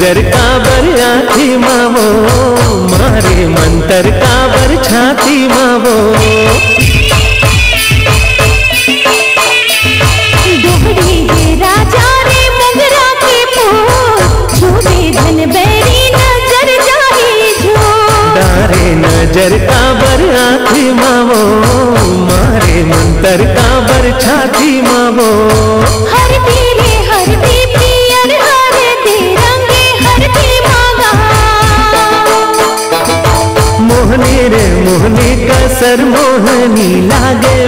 नजर काबर आँखी मावो, मारे मंतर काबर छाती मावो। दोहरी है राजा रे मोगरा के फूल, छूटे धन बैरी नजर जाही जो। डारे नजर काबर आँखी मावो, मारे मंतर काबर छाती मावो। हर पीले हर भी पियर हर दे रंगे हर भी मांगा। मोहनी रे मोहनी कसर मोहनी लागे